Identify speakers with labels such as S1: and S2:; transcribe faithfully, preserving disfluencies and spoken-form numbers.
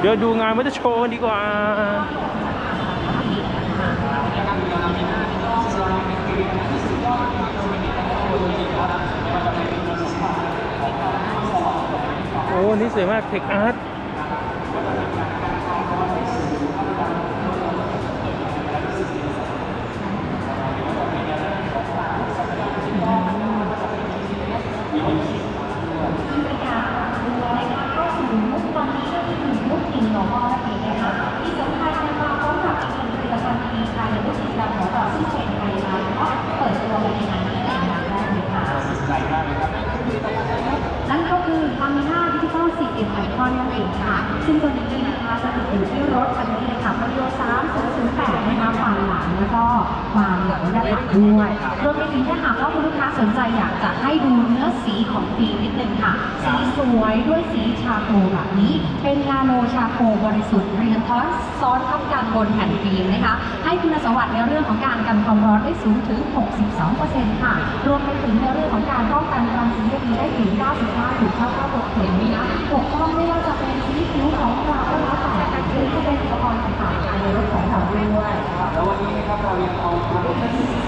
S1: ดี๋ยวดูงานมอเตอร์โชว์ดีกว่าโอ้นี่สวยมากเทคอาร์ต
S2: นั่นก็คือ Lamina Digital ซี เอ็ม Icon นั่นเองค่ะซึ่งตัวนี้นะคะจะติดอยู่ที่รถคันนี้เลยค่ะโตโยต้าสามศูนย์ศูนย์แปดนะคะฝั่งหลังแล้วก็มาหลังด้านหลังด้วยรวมไปถึงถ้าหากว่าคุณลูกค้าสนใจอยากจะให้ดูเนื้อสีของฟิล์มนิดนึงค่ะสีสวยด้วยสีชาโคแบบนี้เป็นนาโนชาโคบริสุทธิ์เรียนทอสซ้อนทับกันบนแผ่นฟิล์มนะคะให้คุณสมบัติในเรื่องของการกันความร้อนได้สูงถึง หกสิบสองเปอร์เซ็นต์ ค่ะรวมไปถึงในเรื่องของการป้องกันรังสี ยู วี ได้ถึง เก้าสิบห้าถึงเก้าสิบเก้าเปอร์เซ็นต์ นะคะปกป้องไม่ว่าจะเป็นสีผิวของเราก็แล้วแต่หรือจะเป็นอุปกรณ์ต่างๆในรถของเราด้วยแล้ววันนี้นะครับเรายังเอา